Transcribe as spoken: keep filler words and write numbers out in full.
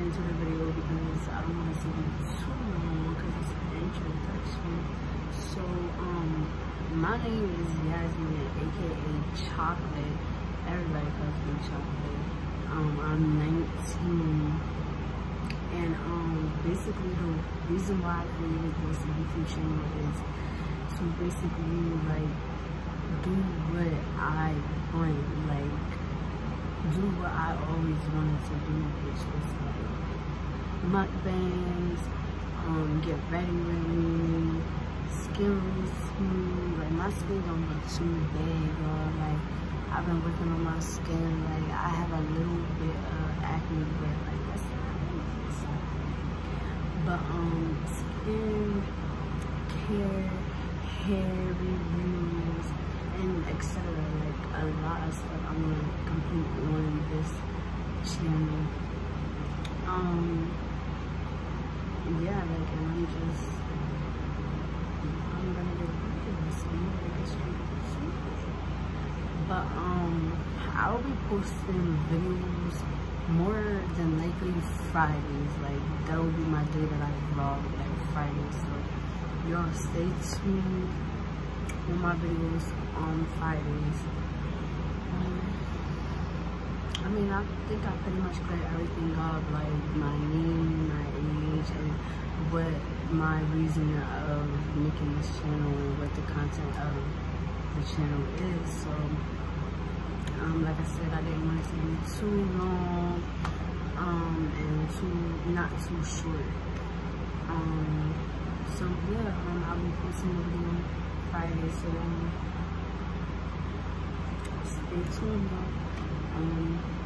into the video because I don't want it to be too long because it's an introduction. So, um, my name is Yasmin, aka Chocolate. Everybody calls me Chocolate. Um, I'm nineteen, and um, basically the reason why I created this YouTube channel is to basically like do what I want, like do what I always wanted to do, which was like mukbangs, um, get ready with me, skin really smooth. Like my skin don't look too big, or like I've been working on my skin. Like I have a little bit of acne, but like that's not really something. But um, skin care, hair reviews, and et cetera. Like a lot of stuff I'm gonna complete on this channel. Um, yeah, like, and I'm just, I'm gonna get this. I'm gonna get straight to it. But um, I'll be posting videos more than likely Fridays. Like that will be my day that I vlog, like Fridays. So y'all stay tuned on my videos on Fridays. Um, I mean, I think I pretty much cleared everything up, like my name, my age, and what my reason of making this channel and what the content of the channel is. So, um, like I said, I didn't want it to be too long, um, and too, not too short. Um, so yeah, um, I'll be posting a video on Friday, so um, stay tuned, y'all. Um,